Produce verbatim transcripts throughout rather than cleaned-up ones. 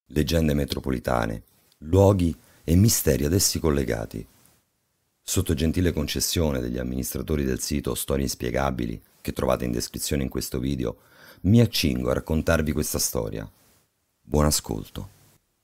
leggende metropolitane, luoghi e misteri ad essi collegati. Sotto gentile concessione degli amministratori del sito Storie Inspiegabili, che trovate in descrizione in questo video, mi accingo a raccontarvi questa storia. Buon ascolto.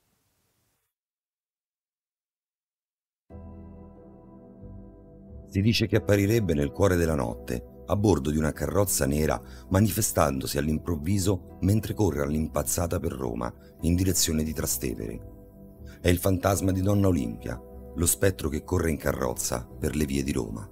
Si dice che apparirebbe nel cuore della notte, a bordo di una carrozza nera, manifestandosi all'improvviso mentre corre all'impazzata per Roma, in direzione di Trastevere. È il fantasma di Donna Olimpia, lo spettro che corre in carrozza per le vie di Roma.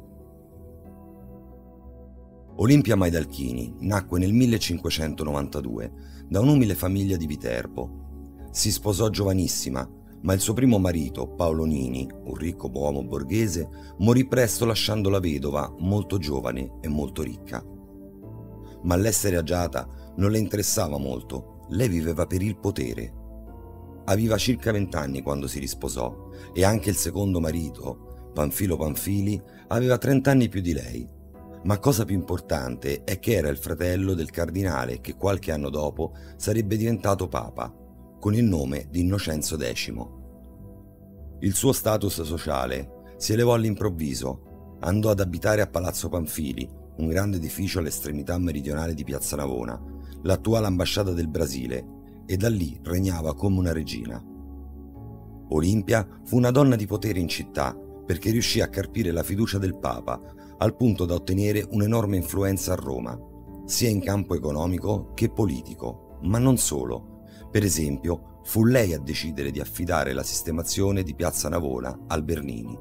Olimpia Maidalchini nacque nel millecinquecentonovantadue da un'umile famiglia di Viterbo. Si sposò giovanissima, ma il suo primo marito, Paolo Nini, un ricco uomo borghese, morì presto lasciandola vedova, molto giovane e molto ricca. Ma l'essere agiata non le interessava molto, lei viveva per il potere. Aveva circa vent'anni quando si risposò e anche il secondo marito, Panfilo Panfili, aveva trent'anni più di lei. Ma cosa più importante è che era il fratello del cardinale che qualche anno dopo sarebbe diventato papa, con il nome di Innocenzo Decimo. Il suo status sociale si elevò all'improvviso, andò ad abitare a Palazzo Panfili, un grande edificio all'estremità meridionale di Piazza Navona, l'attuale ambasciata del Brasile, e da lì regnava come una regina. Olimpia fu una donna di potere in città perché riuscì a carpire la fiducia del Papa, al punto da ottenere un'enorme influenza a Roma, sia in campo economico che politico, ma non solo. Per esempio, fu lei a decidere di affidare la sistemazione di Piazza Navona al Bernini.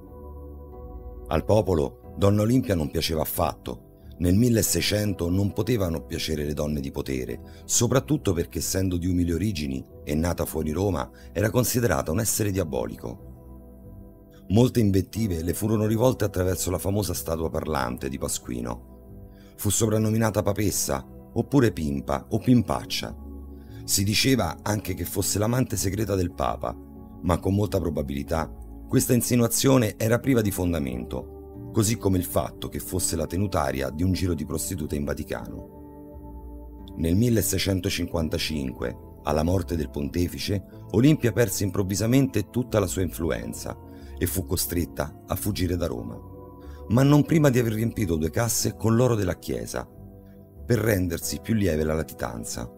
Al popolo Donna Olimpia non piaceva affatto. Nel milleseicento non potevano piacere le donne di potere, soprattutto perché, essendo di umili origini e nata fuori Roma, era considerata un essere diabolico. Molte invettive le furono rivolte attraverso la famosa statua parlante di Pasquino. Fu soprannominata papessa, oppure pimpa o pimpaccia. Si diceva anche che fosse l'amante segreta del Papa, ma con molta probabilità questa insinuazione era priva di fondamento, così come il fatto che fosse la tenutaria di un giro di prostitute in Vaticano. Nel milleseicentocinquantacinque, alla morte del pontefice, Olimpia perse improvvisamente tutta la sua influenza e fu costretta a fuggire da Roma, ma non prima di aver riempito due casse con l'oro della Chiesa, per rendersi più lieve la latitanza.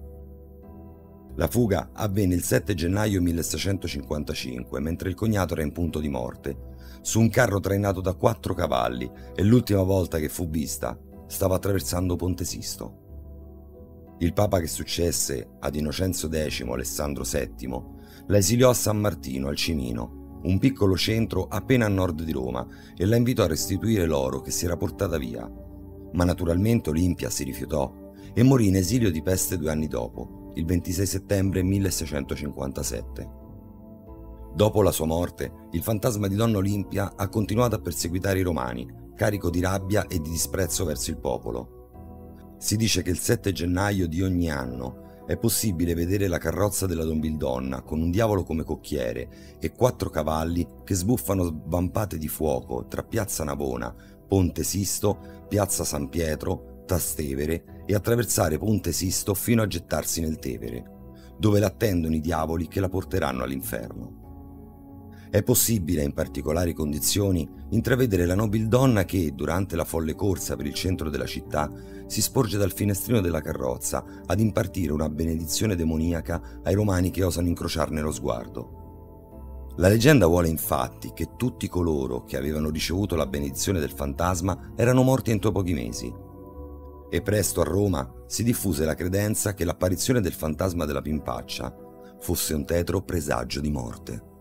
La fuga avvenne il sette gennaio milleseicentocinquantacinque, mentre il cognato era in punto di morte, su un carro trainato da quattro cavalli, e l'ultima volta che fu vista stava attraversando Ponte Sisto. Il papa che successe ad Innocenzo Decimo, Alessandro settimo, la esiliò a San Martino, al Cimino, un piccolo centro appena a nord di Roma, e la invitò a restituire l'oro che si era portata via. Ma naturalmente Olimpia si rifiutò e morì in esilio di peste due anni dopo, il ventisei settembre milleseicentocinquantasette. Dopo la sua morte, il fantasma di Donna Olimpia ha continuato a perseguitare i romani, carico di rabbia e di disprezzo verso il popolo. Si dice che il sette gennaio di ogni anno è possibile vedere la carrozza della Domvildonna con un diavolo come cocchiere e quattro cavalli che sbuffano vampate di fuoco tra Piazza Navona, Ponte Sisto, Piazza San Pietro, Trastevere e attraversare Ponte Sisto fino a gettarsi nel Tevere, dove l'attendono i diavoli che la porteranno all'inferno. È possibile, in particolari condizioni, intravedere la nobildonna che, durante la folle corsa per il centro della città, si sporge dal finestrino della carrozza ad impartire una benedizione demoniaca ai romani che osano incrociarne lo sguardo. La leggenda vuole infatti che tutti coloro che avevano ricevuto la benedizione del fantasma erano morti entro pochi mesi. E presto a Roma si diffuse la credenza che l'apparizione del fantasma della pimpaccia fosse un tetro presagio di morte.